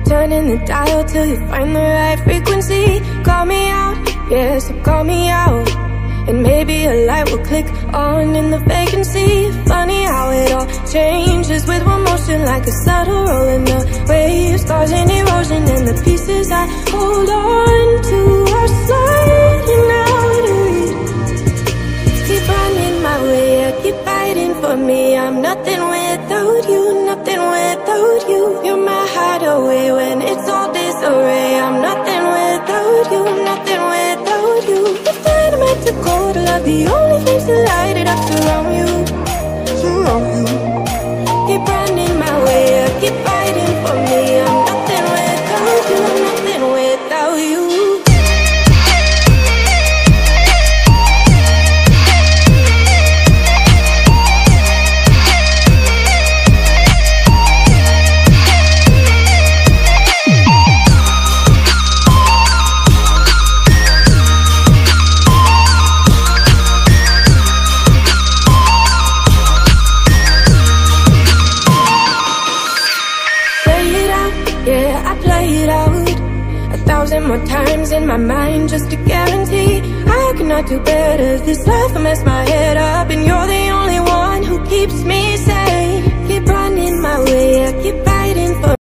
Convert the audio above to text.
turning the dial till you find the right frequency. Call me out, yeah, so call me out, and maybe a light will click on in the vacancy. Funny how it all changes with one motion, like a subtle roll in the waves, causing erosion, and the pieces I hold on to are sliding out of reach. Keep running my way, yeah, keep fighting for me. I'm nothing without you, nothing without you. You're my hideaway when it's all disarray. I'm nothing without you, nothing without you. If dynamite too cold to love, the only things to light it up surround you, surround you. Keep running my way, yeah, keep fighting for me. I'm nothing without you, nothing without you. More times in my mind just to guarantee I cannot do better. This life I mess my head up, and you're the only one who keeps me sane. Keep running my way, yeah, keep